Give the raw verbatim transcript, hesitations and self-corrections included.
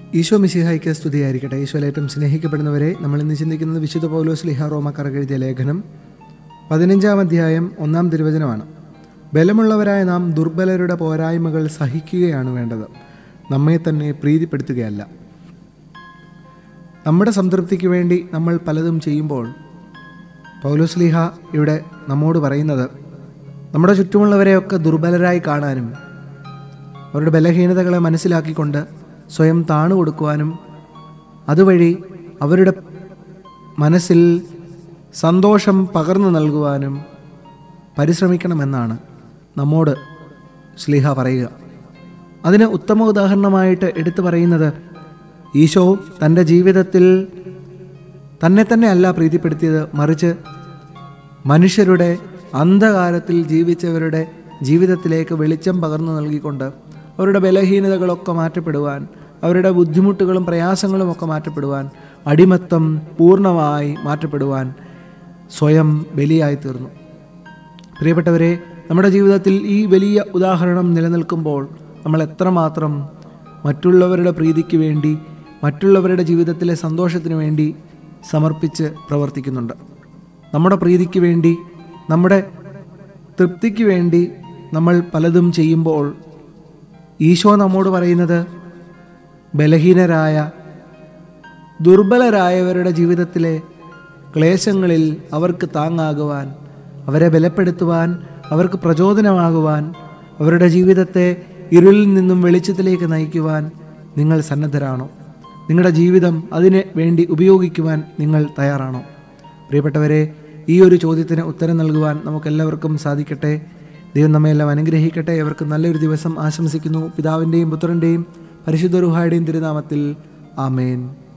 ഈശോ മിശിഹായ്ക്ക് സ്തുതിയായിരിക്കട്ടെ. ഈശോയിലേറ്റം സ്നേഹിക്കപ്പെടുന്നവരെ, നമ്മൾ ഇന്ന് ചിന്തിക്കുന്നത് വിശുദ്ധ പൗലോസ് ശ്ലീഹാ റോമാക്കാർക്ക് എഴുതിയ ലേഖനം പതിനഞ്ചാം അധ്യായം ഒന്നാം തിരുവചനമാണ്. ബലമുള്ളവരായ നാം ദുർബലരുടെ പോരായ്മകൾ സഹിക്കുകയാണ് വേണ്ടത്, നമ്മെ തന്നെ പ്രീതിപ്പെടുത്തുകയല്ല. നമ്മുടെ സംതൃപ്തിക്ക് വേണ്ടി നമ്മൾ പലതും ചെയ്യുമ്പോൾ പൗലോസ് ശ്ലീഹാ ഇവിടെ നമ്മോട് പറയുന്നത് നമ്മുടെ ചുറ്റുമുള്ളവരെയൊക്കെ ദുർബലരായി കാണാനും അവരുടെ ബലഹീനതകളെ മനസ്സിലാക്കിക്കൊണ്ട് സ്വയം താണു കൊടുക്കുവാനും അതുവഴി അവരുടെ മനസ്സിൽ സന്തോഷം പകർന്നു നൽകുവാനും പരിശ്രമിക്കണമെന്നാണ് നമ്മോട് ശ്ലീഹാ പറയുക. അതിന് ഉത്തമ ഉദാഹരണമായിട്ട് എടുത്തു പറയുന്നത് ഈശോ തൻ്റെ ജീവിതത്തിൽ തന്നെ തന്നെ അല്ല പ്രീതിപ്പെടുത്തിയത്, മറിച്ച് മനുഷ്യരുടെ അന്ധകാരത്തിൽ ജീവിച്ചവരുടെ ജീവിതത്തിലേക്ക് വെളിച്ചം പകർന്നു നൽകിക്കൊണ്ട് അവരുടെ ബലഹീനതകളൊക്കെ മാറ്റപ്പെടുവാൻ, അവരുടെ ബുദ്ധിമുട്ടുകളും പ്രയാസങ്ങളും ഒക്കെ മാറ്റപ്പെടുവാൻ, അടിമത്തം പൂർണ്ണമായി മാറ്റപ്പെടുവാൻ സ്വയം ബലിയായി തീർന്നു. പ്രിയപ്പെട്ടവരെ, നമ്മുടെ ജീവിതത്തിൽ ഈ വലിയ ഉദാഹരണം നിലനിൽക്കുമ്പോൾ നമ്മൾ എത്രമാത്രം മറ്റുള്ളവരുടെ പ്രീതിക്ക് വേണ്ടി, മറ്റുള്ളവരുടെ ജീവിതത്തിലെ സന്തോഷത്തിന് വേണ്ടി സമർപ്പിച്ച് പ്രവർത്തിക്കുന്നുണ്ട്. നമ്മുടെ പ്രീതിക്ക് വേണ്ടി, നമ്മുടെ തൃപ്തിക്ക് വേണ്ടി നമ്മൾ പലതും ചെയ്യുമ്പോൾ ഈശോ നമ്മോട് പറയുന്നത് ബലഹീനരായ ദുർബലരായവരുടെ ജീവിതത്തിലെ ക്ലേശങ്ങളിൽ അവർക്ക് താങ്ങാകുവാൻ, അവരെ ബലപ്പെടുത്തുവാൻ, അവർക്ക് പ്രചോദനമാകുവാൻ, അവരുടെ ജീവിതത്തെ ഇരുളിൽ നിന്നും വെളിച്ചത്തിലേക്ക് നയിക്കുവാൻ നിങ്ങൾ സന്നദ്ധരാണോ? നിങ്ങളുടെ ജീവിതം അതിന് വേണ്ടി ഉപയോഗിക്കുവാൻ നിങ്ങൾ തയ്യാറാണോ? പ്രിയപ്പെട്ടവരെ, ഈ ഒരു ചോദ്യത്തിന് ഉത്തരം നൽകുവാൻ നമുക്കെല്ലാവർക്കും സാധിക്കട്ടെ. ദൈവം നമ്മയെല്ലാം അനുഗ്രഹിക്കട്ടെ. അവർക്ക് നല്ലൊരു ദിവസം ആശംസിക്കുന്നു. പിതാവിൻ്റെയും പുത്രൻ്റെയും പരിശുദ്ധ റൂഹായുടെയും തിരുനാമത്തിൽ ആമേൻ.